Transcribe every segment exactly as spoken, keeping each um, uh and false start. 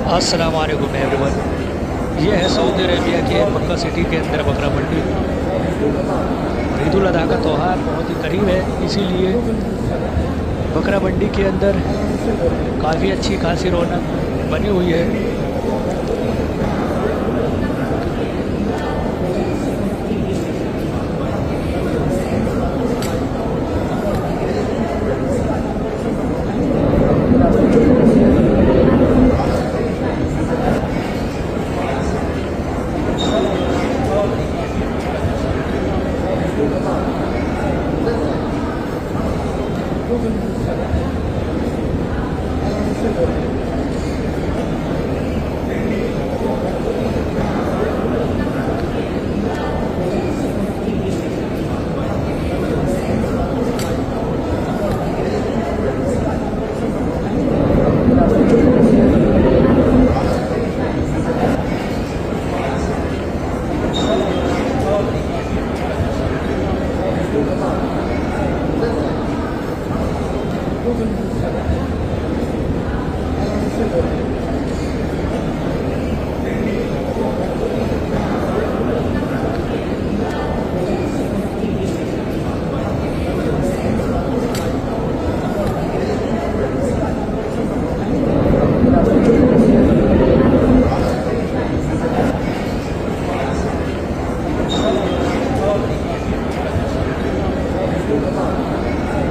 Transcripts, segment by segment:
अस्सलाम वालेकुम एवरीवन। ये है सऊदी अरेबिया के मक्का सिटी के अंदर बकरा मंडी। ईद उल अज़हा का त्यौहार बहुत ही करीब है, इसीलिए बकरा मंडी के अंदर काफ़ी अच्छी खासी रौनक बनी हुई है।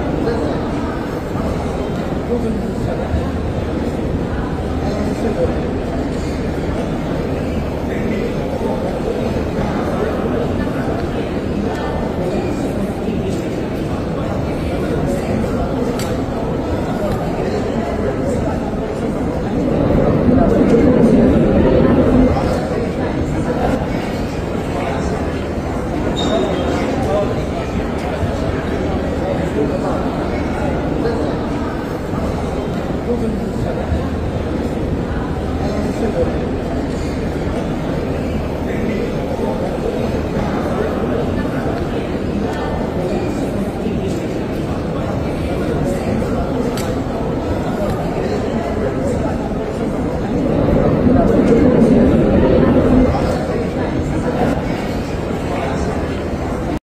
Thank you.